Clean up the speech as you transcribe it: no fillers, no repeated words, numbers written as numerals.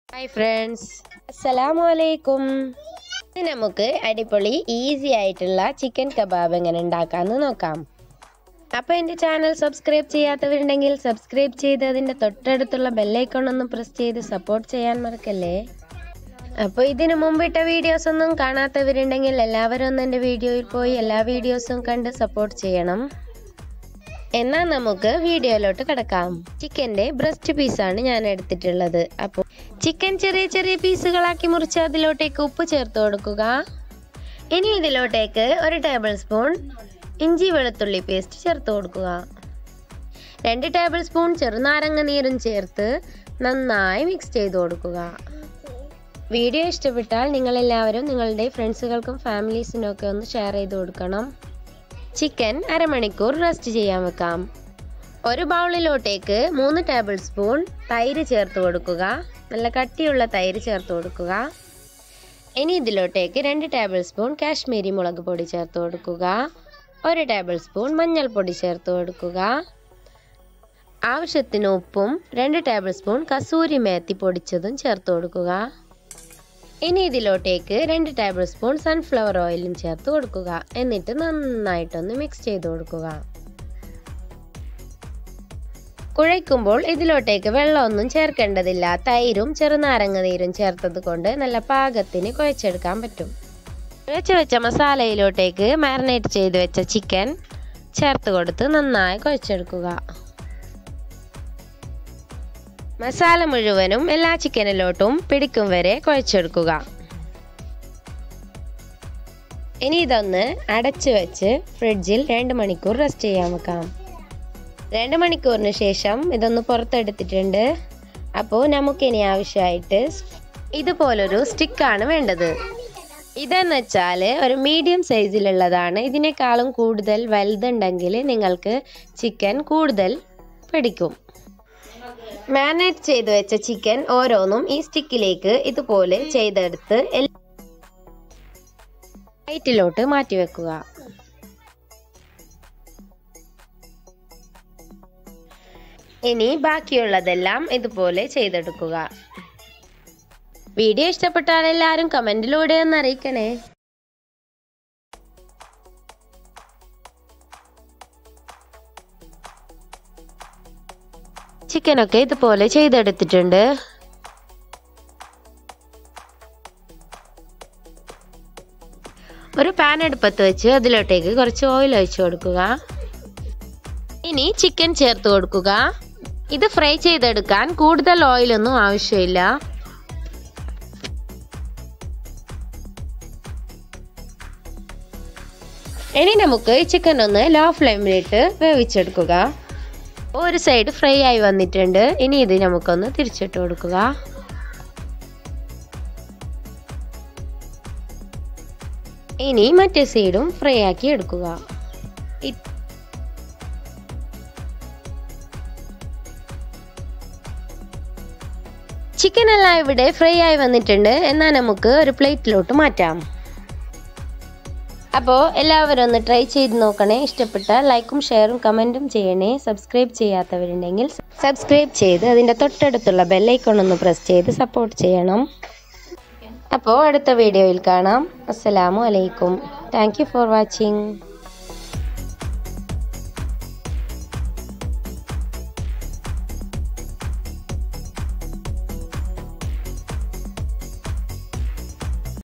Hi friends, Assalamualaikum. നമുക്ക് അടിപൊളി easy ആയിട്ടുള്ള ചിക്കൻ കബാബ് എങ്ങനെ ഉണ്ടാക്കാമെന്ന് നോക്കാം. അപ്പോൾ എൻ്റെ ചാനൽ സബ്സ്ക്രൈബ് ചെയ്യാത്തവരുണ്ടെങ്കിൽ സബ്സ്ക്രൈബ് ചെയ്ത് അതിൻ്റെ തൊട്ടടുത്തുള്ള ബെൽ ഐക്കൺ ഒന്ന് പ്രസ് ചെയ്ത് സപ്പോർട്ട് ചെയ്യാൻ മറക്കല്ലേ. അപ്പോൾ ഇതിനു മുമ്പിട്ട വീഡിയോസ് ഒന്നും കാണാത്തവരുണ്ടെങ്കിൽ എല്ലാവരും ഒന്ന് എൻ്റെ വീഡിയോയിൽ പോയി എല്ലാ വീഡിയോസും കണ്ട് സപ്പോർട്ട് ചെയ്യണം. എന്നാൽ നമുക്ക് വീഡിയോയിലോട്ട് കിടക്കാം. ചിക്കൻ്റെ ബ്രസ്റ്റ് പീസാണ് ഞാൻ എടുത്തിട്ടുള്ളത്. അപ്പോൾ ചിക്കൻ ചെറിയ ചെറിയ പീസുകളാക്കി മുറിച്ച് അതിലോട്ടേക്ക് ഉപ്പ് ചേർത്ത് കൊടുക്കുക. ഇനി ഇതിലോട്ടേക്ക് 1 ടേബിൾ സ്പൂൺ ഇഞ്ചി വെളുത്തുള്ളി പേസ്റ്റ് ചേർത്ത് കൊടുക്കുക. 2 ടേബിൾ സ്പൂൺ ചെറുനാരങ്ങ നീരും ചേർത്ത് നന്നായി മിക്സ് ചെയ്ത് കൊടുക്കുക. വീഡിയോ ഇഷ്ടപ്പെട്ടാൽ നിങ്ങളെല്ലാവരും നിങ്ങളുടെ ഫ്രണ്ട്സുകൾക്കും ഫാമിലീസിനും ഒക്കെ ഒന്ന് ഷെയർ ചെയ്ത് കൊടുക്കണം. ചിക്കൻ അരമണിക്കൂർ റെസ്റ്റ് ചെയ്യാൻ വെക്കാം. ഒരു ബൗളിലോട്ടേക്ക് 3 ടേബിൾ സ്പൂൺ തൈര് ചേർത്ത് കൊടുക്കുക. നല്ല കട്ടിയുള്ള തൈര് ചേർത്ത് കൊടുക്കുക. ഇനി ഇതിലോട്ടേക്ക് 2 ടേബിൾ സ്പൂൺ കാശ്മീരി മുളക് പൊടി ചേർത്ത് കൊടുക്കുക. 1 ടേബിൾ സ്പൂൺ മഞ്ഞൾപ്പൊടി ചേർത്ത് കൊടുക്കുക. ആവശ്യത്തിന് ഉപ്പും 2 ടേബിൾ സ്പൂൺ കസൂരി മേത്തി പൊടിച്ചതും ചേർത്ത് കൊടുക്കുക. ഇനി ഇതിലോട്ടേക്ക് 2 ടേബിൾ സ്പൂൺ സൺഫ്ലവർ ഓയിലും ചേർത്ത് കൊടുക്കുക. എന്നിട്ട് നന്നായിട്ടൊന്ന് മിക്സ് ചെയ്ത് കൊടുക്കുക. കുഴയ്ക്കുമ്പോൾ ഇതിലോട്ടേക്ക് വെള്ളമൊന്നും ചേർക്കേണ്ടതില്ല. തൈരും ചെറുനാരങ്ങ നീരും ചേർത്തത് കൊണ്ട് നല്ല പാകത്തിന് കുഴച്ചെടുക്കാൻ പറ്റും. കുഴച്ച് വെച്ച മസാലയിലോട്ടേക്ക് മാരിനേറ്റ് ചെയ്ത് വെച്ച ചിക്കൻ ചേർത്ത് കൊടുത്ത് നന്നായി കുഴച്ചെടുക്കുക. മസാല മുഴുവനും എല്ലാ ചിക്കനിലോട്ടും പിടിക്കും വരെ കുഴച്ചെടുക്കുക. ഇനി ഇതൊന്ന് അടച്ചു വെച്ച് ഫ്രിഡ്ജിൽ 2 മണിക്കൂർ റെസ്റ്റ് ചെയ്യാൻ വെക്കാം. 2 മണിക്കൂറിന് ശേഷം ഇതൊന്ന് പുറത്തെടുത്തിട്ടുണ്ട്. അപ്പോൾ നമുക്കിനി ആവശ്യമായിട്ട് ഇതുപോലൊരു സ്റ്റിക്കാണ് വേണ്ടത്. ഇതെന്ന് വെച്ചാൽ ഒരു മീഡിയം സൈസിലുള്ളതാണ്. ഇതിനേക്കാളും കൂടുതൽ വലുതുണ്ടെങ്കിൽ നിങ്ങൾക്ക് ചിക്കൻ കൂടുതൽ പിടിക്കും. മാരിനേറ്റ് ചെയ്ത് വെച്ച ചിക്കൻ ഓരോന്നും ഈ സ്റ്റിക്കിലേക്ക് ഇതുപോലെ ചെയ്തെടുത്ത് പ്ലേറ്റിലോട്ട് മാറ്റി വെക്കുക. ഇനി ബാക്കിയുള്ളതെല്ലാം ഇതുപോലെ ചെയ്തെടുക്കുക. വീഡിയോ ഇഷ്ടപ്പെട്ടാൽ എല്ലാവരും കമന്റിലൂടെ ഒന്ന് അറിയിക്കണേ. ചിക്കനൊക്കെ ഇതുപോലെ ചെയ്തെടുത്തിട്ടുണ്ട്. ഒരു പാൻ അടുപ്പത്ത് വെച്ച് അതിലോട്ടേക്ക് കുറച്ച് ഓയിൽ ഒഴിച്ചു കൊടുക്കുക. ഇനി ചിക്കൻ ചേർത്ത് കൊടുക്കുക. ഇത് ഫ്രൈ ചെയ്തെടുക്കാൻ കൂടുതൽ ഓയിലൊന്നും ആവശ്യമില്ല. ഇനി നമുക്ക് ചിക്കൻ ഒന്ന് ലോ ഫ്ലെയിമിലിട്ട് വേവിച്ചെടുക്കുക. ഒരു സൈഡ് ഫ്രൈ ആയി വന്നിട്ടുണ്ട്. ഇനി ഇത് നമുക്കൊന്ന് തിരിച്ചിട്ട് കൊടുക്കുക. ഇനി മറ്റേ സൈഡും ഫ്രൈ ആക്കി എടുക്കുക. ചിക്കൻ എല്ലാം ഇവിടെ ഫ്രൈ ആയി വന്നിട്ടുണ്ട്. എന്നാൽ നമുക്ക് ഒരു പ്ലേറ്റിലോട്ട് മാറ്റാം. അപ്പോൾ എല്ലാവരും ഒന്ന് ട്രൈ ചെയ്ത് നോക്കണേ. ഇഷ്ടപ്പെട്ട ലൈക്കും ഷെയറും കമൻറ്റും ചെയ്യണേ. സബ്സ്ക്രൈബ് ചെയ്യാത്തവരുണ്ടെങ്കിൽ സബ്സ്ക്രൈബ് ചെയ്ത് അതിൻ്റെ തൊട്ടടുത്തുള്ള ബെല്ലൈക്കൺ ഒന്ന് പ്രസ് ചെയ്ത് സപ്പോർട്ട് ചെയ്യണം. അപ്പോൾ അടുത്ത വീഡിയോയിൽ കാണാം. അസ്സലാമു അലൈക്കും. Thank you for watching.